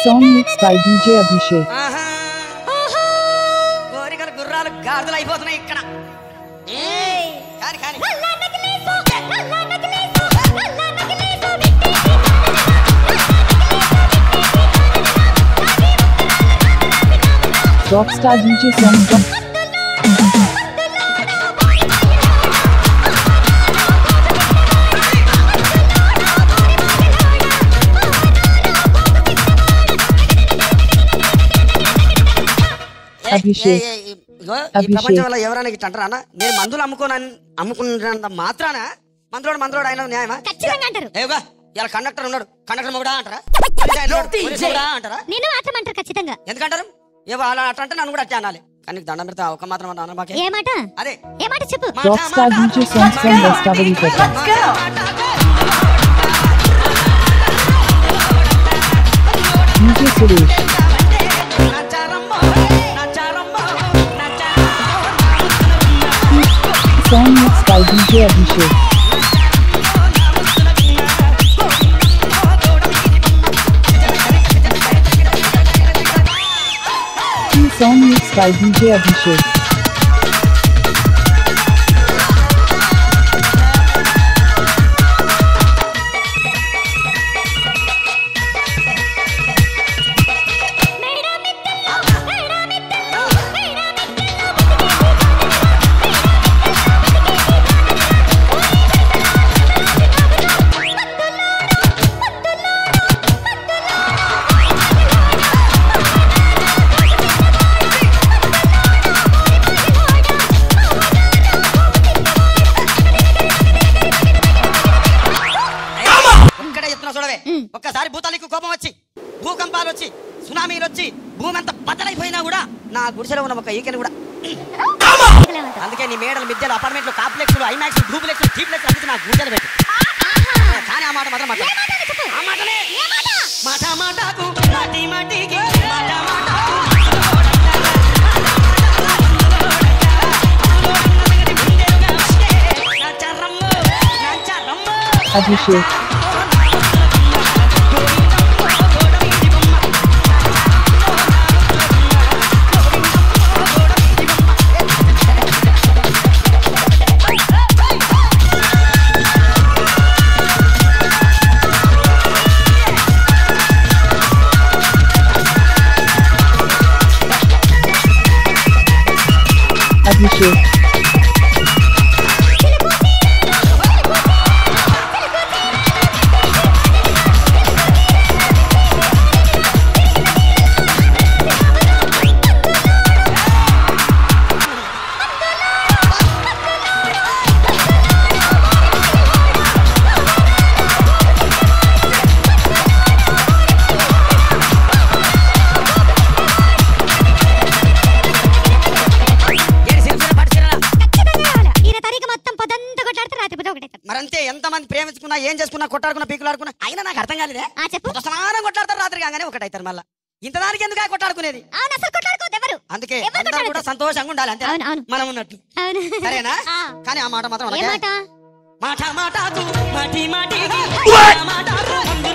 Song mixed by DJ Abhishek. కోరికల గుర్రాలు గాడిదలు అయిపోతున్నాయి ఇక్కడ. Rockstar DJ Song. ప్రపంచంలో ఎవరైనా ఇట్లా అంటారా అన్న? నేను మందులు అమ్ముకున్నంత మాత్రాన మందులోడు ఆయన న్యాయమా? ఏగా ఇలా కండక్టర్ ఉన్నాడు, కండక్టర్ మొగుడా అంటారా? అంటారా? ఎందుకంటారు? ఏవో అలా అట్లా అంటే నన్ను కూడా అట్లా అనాలి. కానీ దండం పెడతా ఒక మాత్రం అదే చెప్పు. Rockstar DJ Song from West Africa. DJ Suresh. Song mixed by DJ Abhishek. Song mixed by DJ Abhishek. ఒక్కసారి భూతాలకు కోపం వచ్చి, భూకంపాలు వచ్చి, సునామీలు వచ్చి, భూమి అంతా బద్దలైపోయినా కూడా నా గుడిసెలో ఉన్న ఒక ఈకెను కూడా. అందుకే నీ మేడలు, మిద్దెలు, అపార్ట్మెంట్లు, కాంప్లెక్స్లు, ఐమాక్స్, డూప్లెక్స్లు, టీప్లెక్స్ అన్ని నా గుడిసెలు పెట్టి. కానీ ఆ మాట మాత్రం మాట మాటకు మాటి మాటికి Abhishek. Abhishek. మరంతే, ఎంతమంది ప్రేమించుకున్నా, ఏం చేసుకున్నా, కొట్టాడుకున్నా, పీకులాడుకున్నా అయినా నాకు అర్థం కాలేదే. స్నానం కొట్లాడతారు రాత్రి కాగానే ఒకటైతారు. మళ్ళీ ఇంతదానికి ఎందుకు కొట్టాడుకునేది? అందుకే అందరూ కూడా సంతోషంగా ఉండాలి, అంతే మనం ఉన్నట్టు. సరేనా? కానీ ఆ మాట మాత్రం మాట